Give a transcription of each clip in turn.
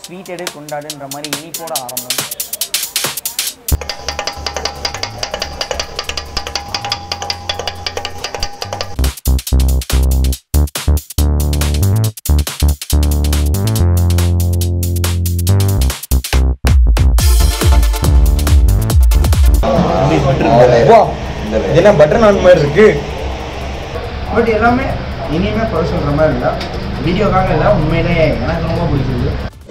Sweet எடு கொண்டாடுன்ற மாதிரி இனிப்போட ஆரம்பம். என்ன பட்டர் நான் மாதிரி இருக்கு, பட் எல்லாமே இனிமே குறை சொல்கிற மாதிரி இல்லை, வீடியோக்காக இல்லை, உண்மையிலே எனக்கு ரொம்ப பிடிச்சிருக்கு.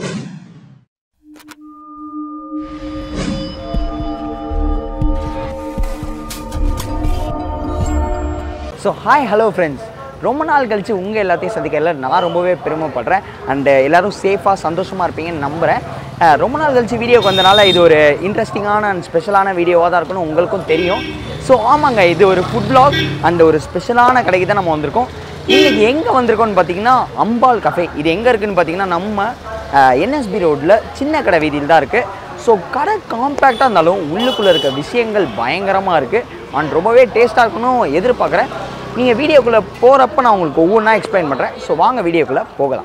ஸோ ஹாய் ஹலோ ஃப்ரெண்ட்ஸ், ரொம்ப நாள் கழித்து உங்கள் எல்லாத்தையும் சந்திக்கல நான் ரொம்பவே பெருமைப்படுறேன். அண்டு எல்லோரும் சேஃபாக சந்தோஷமாக இருப்பீங்கன்னு நம்புகிறேன். ரொம்ப நாள் கழித்து வீடியோக்கு வந்தனால இது ஒரு இன்ட்ரெஸ்டிங்கான அண்ட் ஸ்பெஷலான வீடியோவாக தான் இருக்குன்னு உங்களுக்கும் தெரியும். ஸோ ஆமாங்க, இது ஒரு ஃபுட் vlog அண்ட் ஒரு ஸ்பெஷலான கடைக்கு தான் நம்ம வந்திருக்கோம். இன்றைக்கி எங்கே வந்திருக்கோம்னு பார்த்தீங்கன்னா அம்பாள் கஃபே. இது எங்கே இருக்குதுன்னு பார்த்தீங்கன்னா நம்ம NSB ரோட்டில் சின்ன கடை வீதியில் தான் இருக்குது. ஸோ கடை காம்பேக்டாக இருந்தாலும் உள்ளுக்குள்ளே இருக்க விஷயங்கள் பயங்கரமாக இருக்குது அண்ட் ரொம்பவே டேஸ்ட்டாக இருக்கணும் எதிர்பார்க்குறேன். நீங்கள் வீடியோக்குள்ளே போகிறப்ப நான் உங்களுக்கு ஒவ்வொன்றா எக்ஸ்பிளைன் பண்ணுறேன். ஸோ வாங்க வீடியோக்குள்ளே போகலாம்.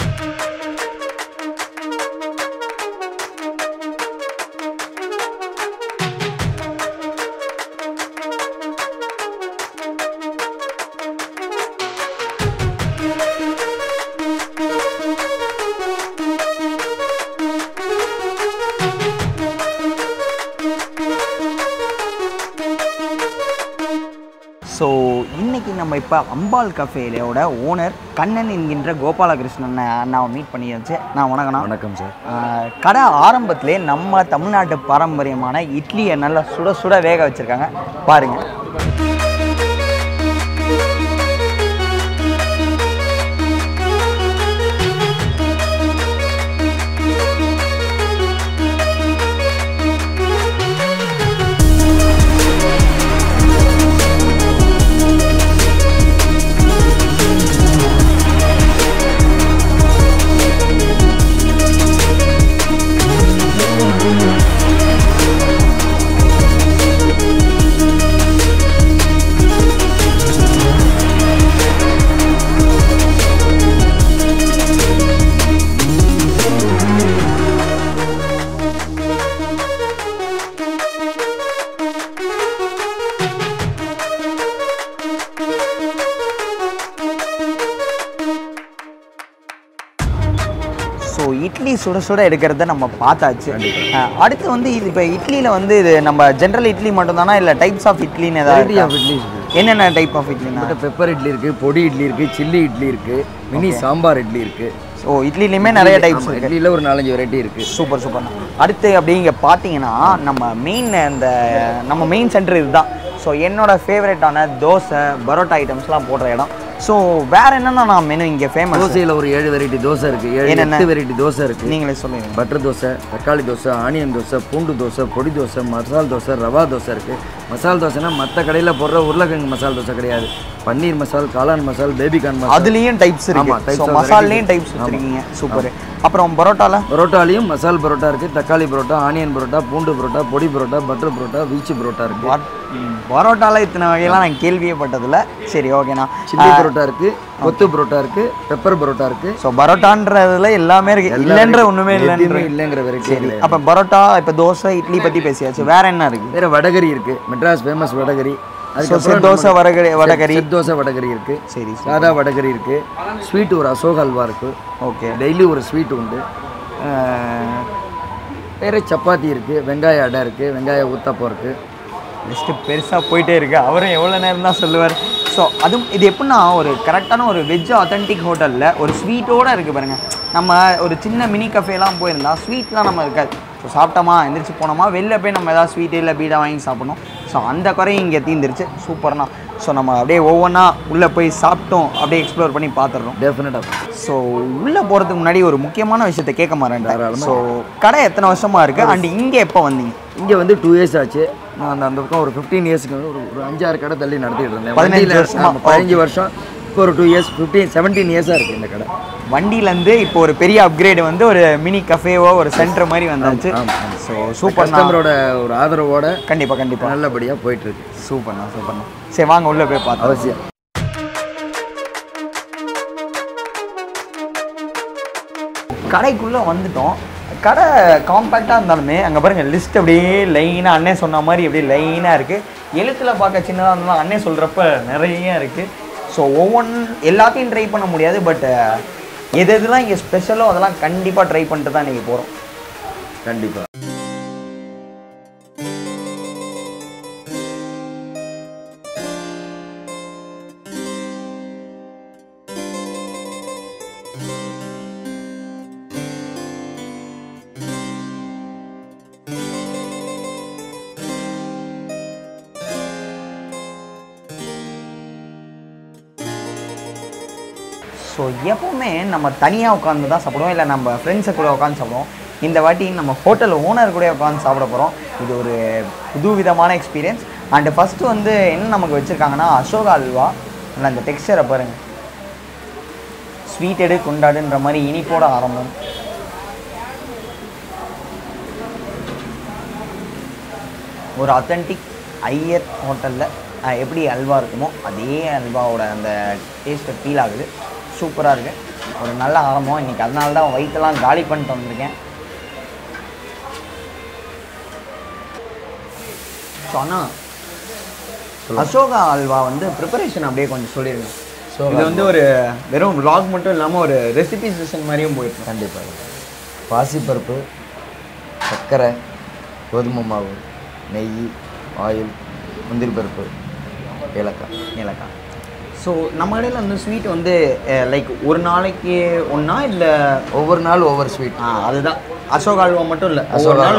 ஸோ இன்றைக்கி நம்ம இப்போ அம்பாள் கஃபேயோட ஓனர் கண்ணன் என்கின்ற கோபாலகிருஷ்ணன் அண்ணாவை மீட் பண்ணியாச்சு. நான் வணக்கம்ண்ணா. வணக்கம் சார். கடை ஆரம்பத்திலே நம்ம தமிழ்நாட்டு பாரம்பரியமான இட்லியை நல்லா சுட சுட வேக வச்சுருக்காங்க பாருங்கள். ஸோ இட்லி சுட சுட எடுக்கிறத நம்ம பார்த்தாச்சு. அடுத்து வந்து இது இப்போ இட்லியில் வந்து இது நம்ம ஜென்ரல் இட்லி மட்டும்தானா இல்லை டைப்ஸ் ஆஃப் இட்லின்னு ஏதாவது? இட்லி என்னென்ன டைப் ஆஃப் இட்லினா? பெப்பர் இட்லி இருக்குது, பொடி இட்லி இருக்குது, சில்லி இட்லி இருக்குது, மினி சாம்பார் இட்லி இருக்குது. ஸோ இட்லிலையுமே நிறைய டைப்ஸ் இருக்குது. இட்லியில் ஒரு 4-5 வெரைட்டி இருக்குது. Super super. அடுத்து அப்படி இங்கே பார்த்தீங்கன்னா நம்ம மெயின் சென்டர் இதுதான். ஸோ என்னோட ஃபேவரட்டான தோசை பரோட்டா ஐட்டம்ஸ்லாம் போடுற இடம். ஸோ வேறு என்னென்னா மெனு இங்கே ஃபேமஸ்? தோசையில் ஒரு 7 வெரைட்டி தோசை இருக்குது, 7 வெரைட்டி தோசை இருக்குது. நீங்களே சொல்லுங்கள். பட்டர் தோசை, தக்காளி தோசை, ஆனியன் தோசை, பூண்டு தோசை, பொடி தோசை, மசால் தோசை, ரவா தோசை இருக்குது. மசால் தோசைனா மற்ற கடையில் போடுற உருளைக்கிழங்கு மசால் தோசை கிடையாது. பன்னீர் மசால், காளான் மசால், பேபிகார்ன் மசால், அதுலேயும் டைப்ஸ் இருக்குது. ஸோ மசால்லையும் டைப்ஸ் வச்சுருக்கீங்க. சூப்பர். அப்புறம் பரோட்டாலையும் மசால் பரோட்டா இருக்குது, தக்காளி பரோட்டா, ஆனியன் பரோட்டா, பூண்டு பரோட்டா, பொடி பரோட்டா, பட்டர் பரோட்டா, வீச்சு பரோட்டா இருக்குது. பரோட்டாவில் இத்தனை வகையெல்லாம் நான் கேள்வியே பட்டதில்லை. சரி, ஓகேண்ணா. சில்லி பரோட்டா இருக்குது, கொத்து பரோட்டா இருக்குது, பெப்பர் பரோட்டா இருக்குது. ஸோ பரோட்டான்றதுல எல்லாமே இருக்குது, இல்லைன்ற ஒன்றுமே இல்லைங்கிற வெரைட்டி. சரி, அப்போ பரோட்டா இப்போ தோசை இட்லி பற்றி பேசியாச்சு. வேறு என்ன இருக்குது? வேறு வடகரி இருக்குது, மெட்ராஸ் ஃபேமஸ் வடகரி. அதுக்கப்புறம் தோசை வடகரி தோசை வடகரி இருக்குது. சரி, சாதா வடகரி இருக்குது. ஸ்வீட் ஒரு அசோக் அல்வா இருக்குது. ஓகே, டெய்லி ஒரு ஸ்வீட் உண்டு. வேறு சப்பாத்தி இருக்குது, வெங்காய அடை இருக்குது, வெங்காய ஊத்தப்பம் இருக்குது. லிஸ்ட்டு பெருசாக போயிட்டே இருக்குது. அவரும் எவ்வளோ நேரம் தான் சொல்லுவார். ஸோ அதுவும் இது எப்படின்னா ஒரு கரெக்டான ஒரு வெஜ் ஆத்தென்டிக் ஹோட்டலில் ஒரு ஸ்வீட்டோடு இருக்குது பாருங்கள். நம்ம ஒரு சின்ன மினி கஃபேலாம் போயிருந்தால் ஸ்வீட்லாம் நம்ம இருக்காது. ஸோ சாப்பிட்டோமா எந்திரிச்சு போனோமா வெளில போய் நம்ம எதாவது ஸ்வீட்டு இல்லை பீடா வாங்கி சாப்பிடணும். ஸோ அந்த குறையும் இங்கே தீர்ந்துருச்சு. சூப்பர்ண்ணா. ஸோ நம்ம அப்படியே ஒவ்வொன்றா உள்ளே போய் சாப்பிட்டோம், அப்படியே எக்ஸ்ப்ளோர் பண்ணி பார்த்துடுறோம். டெஃபினட்டாக. ஸோ உள்ளே போகிறதுக்கு முன்னாடி ஒரு முக்கியமான விஷயத்தை கேட்க மாட்டேன். ஸோ கடை எத்தனை வருஷமாக இருக்குது அண்ட் இங்கே எப்போ வந்தீங்க? இங்கே வந்து 2 இயர்ஸ் ஆச்சு. நான் அந்த பக்கம் ஒரு 15 இயர்ஸ்க்கு ஒரு 5-6 கடை தள்ளி நடத்திட்டு இருந்தேன். 15 வருஷம். இப்போ ஒரு 2 இயர்ஸ் 17 இயர்ஸாக இருக்குது இந்த கடை. வண்டியிலேருந்து இப்போ ஒரு பெரிய அப்கிரேடு வந்து ஒரு மினி கஃபேவோ ஒரு சென்டர் மாதிரி வந்தாச்சு. So super. கஸ்டமரோட ஒரு ஆதரவோட கண்டிப்பாக நல்லபடியாக போயிட்டுருக்கு. சூப்பர்ண்ணா. சரி வாங்க உள்ளே போய் பார்த்தோம். அவசியம். கடைக்குள்ளே வந்துட்டோம். கடை காம்பேக்டாக இருந்தாலுமே அங்கே பாருங்கள் லிஸ்ட் அப்படியே லைனாக அண்ணே சொன்ன மாதிரி அப்படியே லைனாக இருக்குது. எழுத்தில் பார்க்க சின்னதாக இருந்தாலும் அண்ணே சொல்கிறப்ப நிறைய இருக்குது. ஸோ எல்லாத்தையும் ட்ரை பண்ண முடியாது. பட் எதெல்லாம் இங்கே ஸ்பெஷலோ அதெல்லாம் கண்டிப்பாக ட்ரை பண்ணிட்டு தான் இன்றைக்கி போகிறோம். கண்டிப்பாக. ஸோ எப்போவுமே நம்ம தனியாக உட்காந்து தான் சாப்பிடுவோம், இல்லை நம்ம ஃப்ரெண்ட்ஸை கூட உட்காந்து சாப்பிடுவோம். இந்த வாட்டி நம்ம ஹோட்டல் ஓனர் கூட உட்காந்து சாப்பிட போகிறோம். இது ஒரு புது விதமான எக்ஸ்பீரியன்ஸ். அண்டு ஃபஸ்ட்டு வந்து என்ன நமக்கு வச்சுருக்காங்கன்னா அசோகா அல்வா. இல்லை அந்த டெக்ஸ்சரை பாருங்கள், ஸ்வீட் எடு கொண்டாடுன்ற மாதிரி இனிப்போட ஆரம்பம். ஒரு அத்தன்டிக் ஐயர் ஹோட்டலில் எப்படி அல்வா இருக்குமோ அதே அல்வாவோட அந்த டேஸ்ட்டை ஃபீல் ஆகுது. சூப்பராக இருக்குது. ஒரு நல்ல ஆரம்பம் இன்றைக்கி. அதனால தான் வயிற்றெல்லாம் காலி பண்ணிட்டு வந்திருக்கேன். ஸோ ஆனால் அசோகா அல்வா வந்து ப்ரிப்பரேஷன் அப்படியே கொஞ்சம் சொல்லிடுங்க. ஸோ இது வந்து ஒரு வெறும் விலாக் மட்டும் இல்லாமல் ஒரு ரெசிபி செஷன் மாதிரியும் போயிருக்கு. கண்டிப்பாக. பாசிப்பருப்பு, சர்க்கரை, கோதுமை மாவு, நெய், ஆயில், முந்திரி பருப்பு, ஏலக்காய். ஸோ நம்ம கடையில் வந்து ஸ்வீட் வந்து லைக் ஒரு நாளைக்கு ஒன்றா இல்லை ஒவ்வொரு நாள் ஒவ்வொரு ஸ்வீட்? அதுதான் அசோகா அல்வா மட்டும் இல்லை,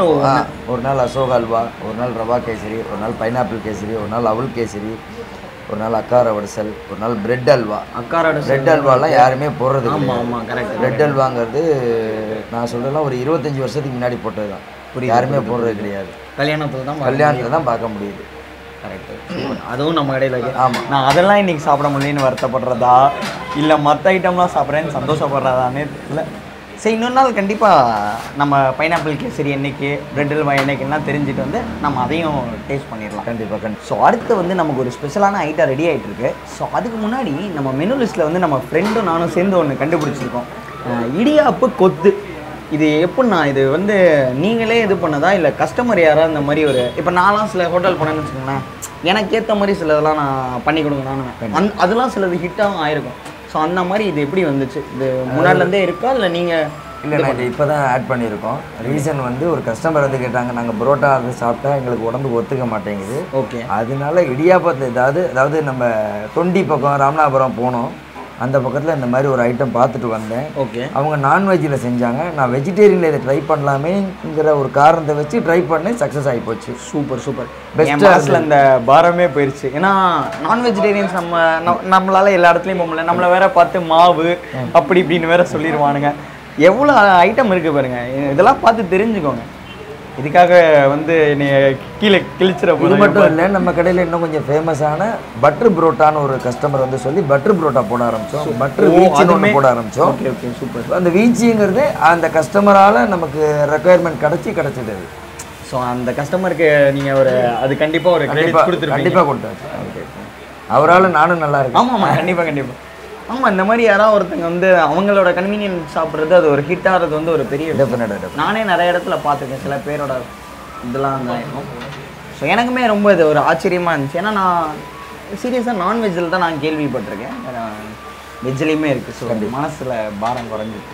ஒரு நாள் அசோகா அல்வா, ஒரு நாள் ரவா கேசரி, ஒரு நாள் பைனாப்பிள் கேசரி, ஒரு நாள் அவல் கேசரி, ஒரு நாள் அக்கார வடசல், ஒரு நாள் பிரெட் அல்வா. பிரெட் அல்வாலாம் யாருமே போடுறது. ஆமாம் கரெக்ட். பிரெட் அல்வாங்கிறது நான் சொல்கிறேன் ஒரு 25 வருஷத்துக்கு முன்னாடி போட்டது தான். யாருமே போடுறது கிடையாது. கல்யாணத்தில் தான் பார்க்க முடியுது. கரெக்டு. அதுவும் நம்ம கடையில் இருக்குது. ஆமாம். நான் அதெல்லாம் இன்றைக்கி சாப்பிட முடியலன்னு வருத்தப்படுறதா இல்லை மற்ற ஐட்டம்லாம் சாப்பிட்றேன்னு சந்தோஷப்படுறதானே இல்லை. சரி, இன்னொரு நாள் கண்டிப்பாக நம்ம பைனாப்பிள் கேசரி என்னைக்கு, பிரெட் அல்வா என்னைக்குன்னா தெரிஞ்சுட்டு வந்து நம்ம அதையும் டேஸ்ட் பண்ணிடலாம். கண்டிப்பாக. ஸோ அடுத்து வந்து நமக்கு ஒரு ஸ்பெஷலான ஐட்டம் ரெடி ஆகிட்டு இருக்கு. ஸோ அதுக்கு முன்னாடி நம்ம மெனு லிஸ்ட்டில் வந்து நம்ம ஃப்ரெண்டும் நானும் சேர்ந்து ஒன்று கண்டுபிடிச்சிருக்கோம். இடியாப்பு கொத்து. இது எப்படின்னா, இது வந்து நீங்களே இது பண்ணதா இல்லை கஸ்டமர் யாராவது இந்த மாதிரி ஒரு இப்போ நான்லாம் சில ஹோட்டல் போனேன்னு வச்சுக்கோங்களேன், எனக்கு ஏற்ற மாதிரி சில இதெல்லாம் நான் பண்ணி கொடுங்கண்ணான்னு அதெல்லாம் சிலது ஹிட்டாகவும் ஆயிருக்கும். ஸோ அந்த மாதிரி இது எப்படி வந்துச்சு? இது முன்னாடிலேருந்தே இருக்கா இல்லை நீங்கள்? இல்லை, நாங்கள் இப்போ தான் ஆட் பண்ணியிருக்கோம். ரீசன் வந்து ஒரு கஸ்டமர் வந்து கேட்டாங்க, நாங்கள் புரோட்டா அது சாப்பிட்டா எங்களுக்கு உடம்புக்கு ஒத்துக்க மாட்டேங்குது. ஓகே. அதனால இடியாப்பத்தில் அதாவது நம்ம தொண்டி பக்கம் ராமநாதபுரம் போனோம், அந்த பக்கத்தில் இந்த மாதிரி ஒரு ஐட்டம் பார்த்துட்டு வந்தேன். ஓகே. அவங்க நான்வெஜ்ஜில் செஞ்சாங்க, நான் வெஜிடேரியனில் இதை ட்ரை பண்ணலாமேங்கிற ஒரு காரணத்தை வச்சு ட்ரை பண்ணி சக்ஸஸ் ஆகி போச்சு. சூப்பர். பெஸ்ட்டாக அந்த பாரமே போயிடுச்சு. ஏன்னா நான் வெஜிடேரியன்ஸ் நம்மளால எல்லா இடத்துலையும் போக முடியல. நம்மளை வேற பார்த்து மாவு அப்படி இப்படின்னு வேற சொல்லிடுவானுங்க. எவ்வளோ ஐட்டம் இருக்குது பாருங்க. இதெல்லாம் பார்த்து தெரிஞ்சுக்கோங்க. இதுக்காக வந்து நீ கீழே கிழிச்சிட போது மட்டும் இல்லை, நம்ம கடையில் இன்னும் கொஞ்சம் ஃபேமஸான பட்டர் புரோட்டான்னு ஒரு கஸ்டமர் வந்து சொல்லி பட்டர் புரோட்டா போட ஆரம்பித்தோம். பட்டர் வீச்சின்னு போட ஆரம்பித்தோம். Okay okay super. அந்த வீச்சிங்கிறது அந்த கஸ்டமரால் நமக்கு ரெக்குயர்மெண்ட் கிடச்சிடுது. ஸோ அந்த கஸ்டமருக்கு நீங்கள் ஒரு அது கண்டிப்பாக ஒரு கிரெடிட் கொடுத்துருக்கீங்க. கண்டிப்பாக கொடுத்தாச்சு. ஓகே. அவரால் நானும் நல்லா இருக்கேன். ஆமாம் கண்டிப்பாக. ஆமாம், இந்த மாதிரி யாராவது ஒருத்தங்க வந்து அவங்களோட கன்வீனியன்ஸ் சாப்பிட்றது அது ஒரு ஹிட் ஆகிறது வந்து ஒரு பெரிய டெஃபினட்டாக. நானே நிறைய இடத்துல பார்த்துருக்கேன் சில பேரோட இதெல்லாம் தான் இருக்கும். ஸோ எனக்குமே ரொம்ப இது ஒரு ஆச்சரியமாக இருந்துச்சு. ஏன்னா நான் சீரியஸாக நான்வெஜ்ஜில் தான் நான் கேள்விப்பட்டிருக்கேன், வெஜ்லேயுமே இருக்குது. ஸோ மனசில் பாரம் குறைஞ்சிருக்கு.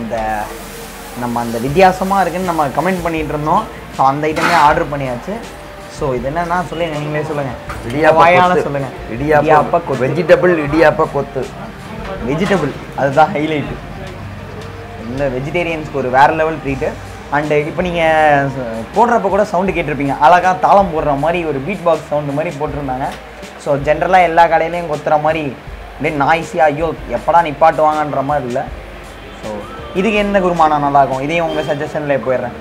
நம்ம அந்த வித்தியாசமாக இருக்குன்னு நம்ம கமெண்ட் பண்ணிகிட்டு இருந்தோம். ஸோ அந்த ஐட்டமே ஆர்டர் பண்ணியாச்சு. ஸோ இது என்னன்னா சொல்லுங்கள், நீங்களே சொல்லுங்கள். இடியாப்பம் சொல்லுங்கள். இடியாப்ப கொத்து, வெஜிடபிள் இடியாப்ப கொத்து. வெஜிடபிள் அதுதான் ஹைலைட்டு. இந்த வெஜிடேரியன்ஸ்க்கு ஒரு வேறு லெவல் ட்ரீட்டு. அண்டு இப்போ நீங்கள் போடுறப்ப கூட சவுண்டு கேட்டிருப்பீங்க, அழகாக தாளம் போடுற மாதிரி ஒரு பீட் பாக்ஸ் சவுண்டு மாதிரி போட்டிருந்தாங்க. ஸோ ஜென்ரலாக எல்லா கடையிலையும் கொத்துற மாதிரி அப்படியே நாய்ஸியாக ஐயோ எப்படா நிப்பாட்டுவாங்கன்ற மாதிரி இல்லை. ஸோ இதுக்கு என்ன குருமானா நல்லாயிருக்கும், இதையும் உங்கள் சஜஷனில் போயிடுறேன்.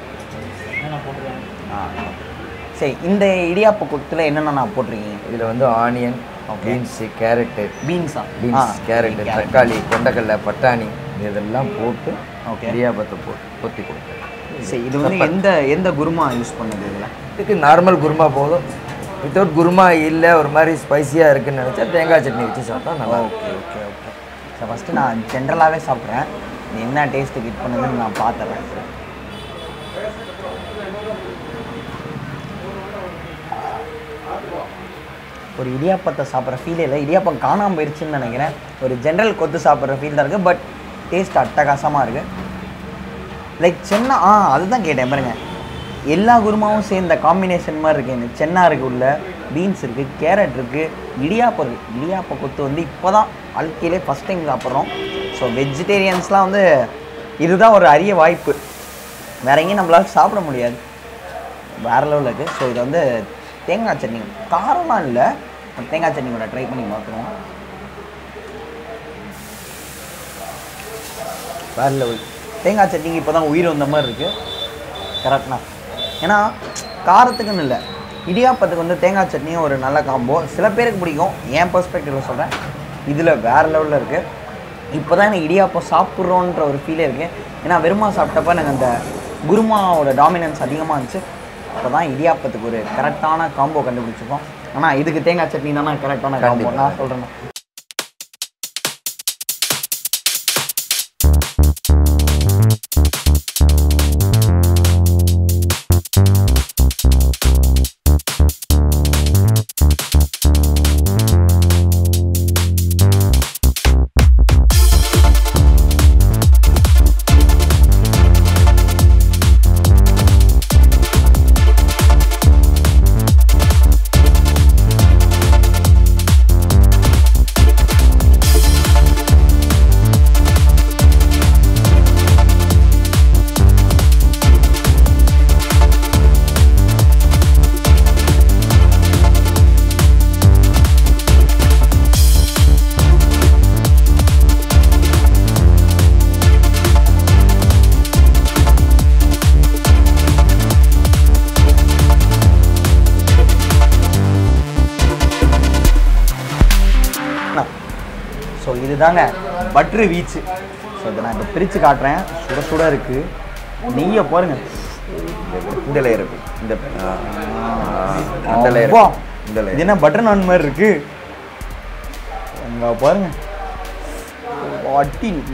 சரி, இந்த இடியாப்ப கொத்தில் என்னென்ன நான் போட்டிருக்கீங்க? இதில் வந்து onion, beans, carrot, beans, carrot, தக்காளி, கொண்டக்கடலை, பட்டாணி இதெல்லாம் போட்டு இடியாப்பத்தை போட்டு கொத்தி கொடுப்பேன். சரி, இது வந்து எந்த குருமா யூஸ் பண்ணுது? இதில் இதுக்கு நார்மல் குருமா போதும். வித்தவுட் குருமா இல்லை, ஒரு மாதிரி ஸ்பைஸியாக இருக்குதுன்னு நினச்சா தேங்காய் சட்னி வச்சு சாப்பிட்டா நல்லா. ஓகே. ஸோ ஃபஸ்ட்டு நான் ஜென்ரலாகவே சாப்பிட்றேன், இது என்ன டேஸ்ட்டு கிட் பண்ணுதுன்னு நான் பார்த்துறேன். ஒரு இடியாப்பத்தை சாப்பிட்ற ஃபீலே இல்லை, இடியாப்பம் காணாமல் போயிடுச்சுன்னு நினைக்கிறேன். ஒரு ஜென்ரல் கொத்து சாப்பிட்ற ஃபீல் தான் இருக்குது. பட் டேஸ்ட் அட்டகாசமாக இருக்குது. லைக் சென்னா அதுதான் கேட்டேன் பாருங்க, எல்லா குருமாவும் சேர்ந்த காம்பினேஷன் மாதிரி இருக்குது. இந்த சென்னா இருக்குது, உள்ள பீன்ஸ் இருக்குது, கேரட் இருக்குது, இடியாப்பம் இருக்குது. இடியாப்ப கொத்து வந்து இப்போ தான் வாழ்க்கையிலே ஃபஸ்ட் டைம் சாப்பிட்றோம். ஸோ வெஜிடேரியன்ஸ்லாம் வந்து இதுதான் ஒரு அரிய வாய்ப்பு, வேறு எங்கேயும் நம்மளால் சாப்பிட முடியாது. வேறு லெவலில் இருக்குது. ஸோ இது வந்து தேங்காய் சட்னி காரமாக இல்லை, தேங்காய் சட்னி கூட ட்ரை பண்ணி பார்க்குறோம். வேறு லெவல் தேங்காய் சட்னிக்கு இப்போ தான் உயிர் வந்த மாதிரி இருக்குது. கரெக்ட்ண்ணா. ஏன்னா காரத்துக்குன்னு இல்லை, இடியாப்பத்துக்கு வந்து தேங்காய் சட்னியும் ஒரு நல்ல காம்போ. சில பேருக்கு பிடிக்கும், என் பெர்ஸ்பெக்டிவில் சொல்கிறேன். இதில் வேறு லெவலில் இருக்குது. இப்போ தான் எனக்கு இடியாப்பம் சாப்பிட்றோன்ற ஒரு ஃபீலே இருக்குது. ஏன்னா வெறுமா சாப்பிட்டப்ப எனக்கு அந்த குருமாவோட டாமினன்ஸ் அதிகமாக இருந்துச்சு. இப்போ தான் இடியாப்பத்துக்கு ஒரு கரெக்டான காம்போ கண்டுபிடிச்சிருக்கோம். ஆனால் இதுக்கு தேங்காய் சட்னி தானே கரெக்டான காம்போ நான் சொல்கிறேன். ஸோ இதுதாங்க பட்டர் வீச்சு. ஸோ இதை நான் இப்போ பிரித்து காட்டுறேன். சுட சுட இருக்குது, நெய்யை பாருங்க. இந்த லேயர் இருக்குது, இந்த லேயர், இந்த லேயர். இது என்ன பட்டர் நான் மாதிரி இருக்குது, அங்கே பாருங்க. அட்டி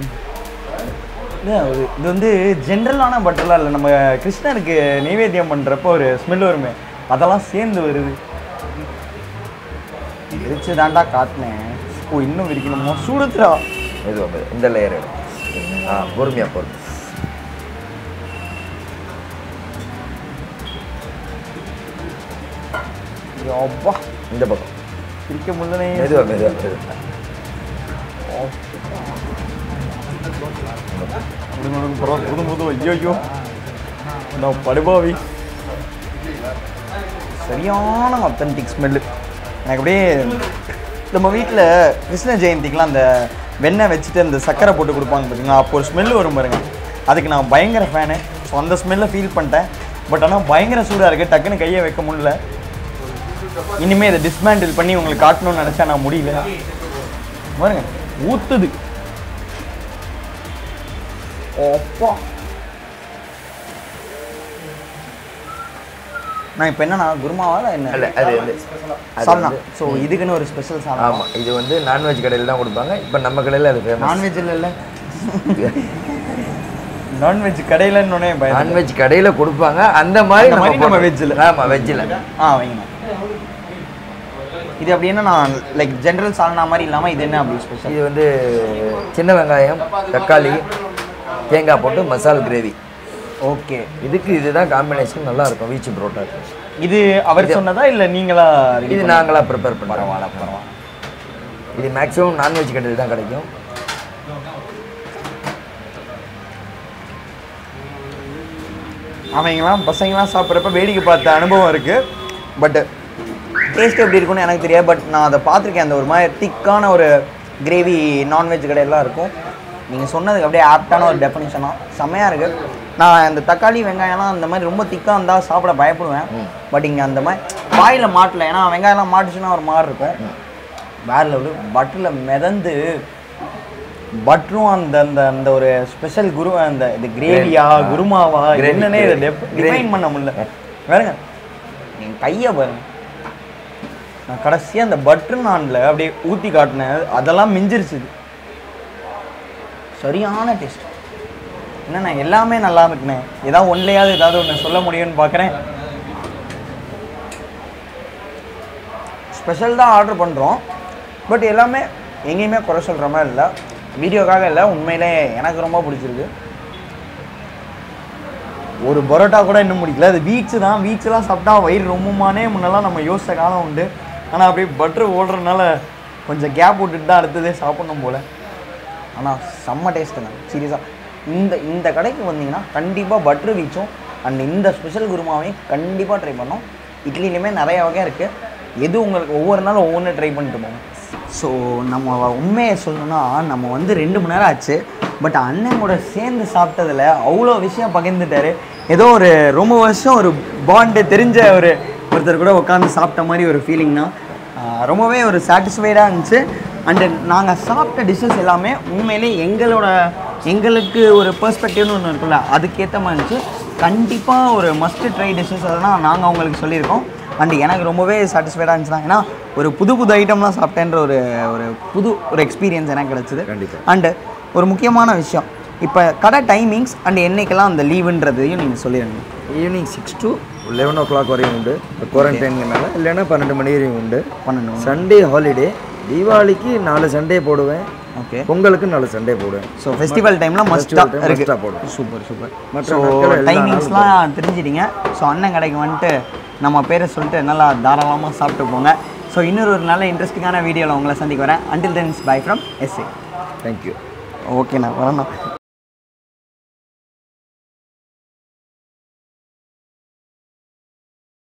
இது வந்து ஜென்ரலான பட்டர்லாம் இல்லை, நம்ம கிருஷ்ணருக்கு நைவேத்தியம் பண்ணுறப்போ ஒரு ஸ்மெல் வருமே, அதெல்லாம் சேர்ந்து வருது. விரிச்சு தாண்டா காட்டினேன். ஓ இன்னும் விரிக்கணுமோ, சூடுத்துறா. எதுவும் இந்த லேயர் பொறுமையாக பொறுமை. அப்பா இந்த பக்கம் பிரிக்க முடியல. மெதுவாக மெதுவாக ஐயோ நான் படுபாவி. சரியான ஆத்தென்டிக் ஸ்மெல்லு. எனக்கு அப்படியே நம்ம வீட்டில் கிருஷ்ண ஜெயந்திக்கெலாம் அந்த வெண்ணெய் வச்சுட்டு அந்த சக்கரை போட்டு கொடுப்பாங்க பார்த்தீங்களா, அப்போ ஒரு ஸ்மெல்லு வரும் பாருங்க. அதுக்கு நான் பயங்கர ஃபேனு. ஸோ அந்த ஸ்மெல்லை ஃபீல் பண்ணிட்டேன். பட் ஆனால் பயங்கர சூடாக இருக்குது, டக்குன்னு கையை வைக்க முடியல. இனிமேல் இதை டிஸ்மேண்டில் பண்ணி உங்களுக்கு காட்டணும்னு நினச்சா நான் முடியல. பாருங்க ஊற்றுது. அப்பா நான் இப்போ என்னன்னா குருமாவால் என்ன இல்லை அது வந்து சால்னா. ஸோ இதுக்குன்னு ஒரு ஸ்பெஷல் சால்னா. ஆமாம், இது வந்து நான்வெஜ் கடையில் தான் கொடுப்பாங்க. இப்போ நம்ம கடையில் அது ஃபேமஸ். நான்வெஜ் இல்லை நான்வெஜ் கடையிலன்னு நான்வெஜ் கடையில் கொடுப்பாங்க அந்த மாதிரி நம்ம வெஜ்ஜில். ஆமாம் வெஜ்ஜில் வைங்க. இது அப்படி என்ன நான் லைக் ஜென்ரல் சால்னா மாதிரி இல்லாமல் இது என்ன அப்படி ஸ்பெஷல்? இது வந்து சின்ன வெங்காயம், தக்காளி, தேங்காய் போட்டு மசால் கிரேவி. ஓகே, இதுக்கு இதுதான் காம்பினேஷன் நல்லா இருக்கும் வீச்சு பரோட்டாக்கு. இது அவர் சொன்னதா இல்லை நீங்களா? இது நாங்களா ப்ரிப்பேர் பண்ணுறோம். பரவாயில்ல. இது மேக்ஸிமம் நான்வெஜ் கடையில் தான் கிடைக்கும். அவங்களாம் பசங்களாம் சாப்பிட்றப்ப வேடிக்கை பார்த்த அனுபவம் இருக்குது. பட் டேஸ்ட் எப்படி இருக்குன்னு எனக்கு தெரியாது. பட் நான் அதை பார்த்துருக்கேன். அந்த ஒரு மாதிரி திக்கான ஒரு கிரேவி நான்வெஜ் கடையெல்லாம் இருக்கும். நீங்கள் சொன்னதுக்கு அப்படியே ஆப்டான ஒரு டெஃபினிஷனாக செம்மையாக இருக்குது. நான் இந்த தக்காளி வெங்காயம்லாம் அந்த மாதிரி ரொம்ப திக்காக இருந்தால் சாப்பிட பயப்படுவேன். பட் இங்கே அந்த மாதிரி வாயில் மாட்டல. ஏன்னா வெங்காயம்லாம் மாட்டுச்சுன்னா ஒரு மாதிரி இருக்கும். வேறு லெவலு. பட்டரில் மிதந்து பட்டரும் அந்த அந்த அந்த ஒரு ஸ்பெஷல் அந்த இது கிரேவியா குருமாவா என்னன்னே இதை டிஃபைன் பண்ண முடியல. வேறுங்க என் கையை பாருங்க. நான் கடைசியாக அந்த பட்டர் நானில் அப்படியே ஊற்றி காட்டினேன். அதெல்லாம் மிஞ்சிருச்சு. சரியான டேஸ்ட். என்னண்ணா எல்லாமே நல்லா இருக்குண்ணே. ஏதாவது ஒன்லையாவது ஏதாவது ஒன்று சொல்ல முடியும்னு பார்க்குறேன். ஸ்பெஷல் தான் ஆர்டர் பண்ணுறோம். பட் எல்லாமே எங்கேயுமே குறை சொல்கிற மாதிரி இல்லை. வீடியோக்காக இல்லை, உண்மையிலே எனக்கு ரொம்ப பிடிச்சிருக்கு. ஒரு பரோட்டா கூட இன்னும் பிடிக்கல. அது வீச்சு தான். வீச்செலாம் சாப்பிட்டா வயிறு ரொம்பமானே முன்னெல்லாம் நம்ம யோசித்த காலம் உண்டு. ஆனால் அப்படியே பட்ரு ஓடுறதுனால கொஞ்சம் கேப் விட்டுட்டு தான் அடுத்ததே சாப்பிட்ணும் போல். ஆனால் செம்ம டேஸ்ட்டு தான் சீரியஸாக. இந்த கடைக்கு வந்தீங்கன்னா கண்டிப்பாக பட்ரு வீச்சும் அண்ட் இந்த ஸ்பெஷல் குருமாவையும் கண்டிப்பாக ட்ரை பண்ணோம். இட்லிலையுமே நிறைய வகையாக இருக்குது. எது உங்களுக்கு ஒவ்வொரு நாளும் ஒவ்வொன்று ட்ரை பண்ணிட்டு போங்க. ஸோ நம்ம உண்மையை சொல்லணும்னா நம்ம வந்து 2 மணி நேரம் ஆச்சு. பட் அண்ணன் கூட சேர்ந்து சாப்பிட்டதில் அவ்வளோ விஷயம் பகிர்ந்துட்டார். ஏதோ ஒரு ரொம்ப வருஷம் ஒரு பாண்டு தெரிஞ்ச ஒருத்தர் கூட உட்காந்து சாப்பிட்ட மாதிரி ஒரு ஃபீலிங்னா ரொம்பவே ஒரு சாட்டிஸ்ஃபைடாக இருந்துச்சு. அண்டு நாங்கள் சாப்பிட்ட டிஷ்ஷஸ் எல்லாமே உண்மையிலே எங்களுக்கு ஒரு பெர்ஸ்பெக்டிவ்னு ஒன்று இருக்குல்ல, அதுக்கேற்ற மாதிரி இருந்துச்சு. கண்டிப்பாக ஒரு மஸ்ட் ட்ரை டிஷ்ஷஸ் அதெல்லாம் நாங்கள் உங்களுக்கு சொல்லியிருக்கோம். அண்டு எனக்கு ரொம்பவே சாட்டிஸ்ஃபைடாக இருந்துச்சு தான். ஏன்னா ஒரு புது ஐட்டம்லாம் சாப்பிட்டேன்ற ஒரு எக்ஸ்பீரியன்ஸ் எனக்கு கிடச்சிது. அண்டு ஒரு முக்கியமான விஷயம், இப்போ கடை டைமிங்ஸ் அண்ட் என்னைக்கெல்லாம் அந்த லீவுன்றதையும் நீங்கள் சொல்லிடுங்க. ஈவினிங் 6 to 11 o'clock வரையும் உண்டு குவாரண்டைன்கிறனால. இல்லைன்னா 12 மணி வரையும் உண்டு. 12 சண்டே ஹாலிடே. தீபாவளிக்கு 4 சண்டே போடுவேன். ஓகே, பொங்கலுக்கு 4 சண்டே போடுவேன். ஸோ ஃபெஸ்டிவல் டைமில் மஸ்ட்டாக போடுவேன். சூப்பர். மற்ற டைமிங்ஸ்லாம் தெரிஞ்சிட்டிங்க. ஸோ அண்ணன் கடைக்கு வந்துட்டு நம்ம பேரை சொல்லிட்டு நல்லா தாராளமாக சாப்பிட்டு போங்க. ஸோ இன்னொரு நல்ல இன்ட்ரெஸ்டிங்கான வீடியோவில் உங்களை சந்திக்க வரேன். Until then bye from SA. Thank you. ஓகேண்ணா, வரேண்ணா.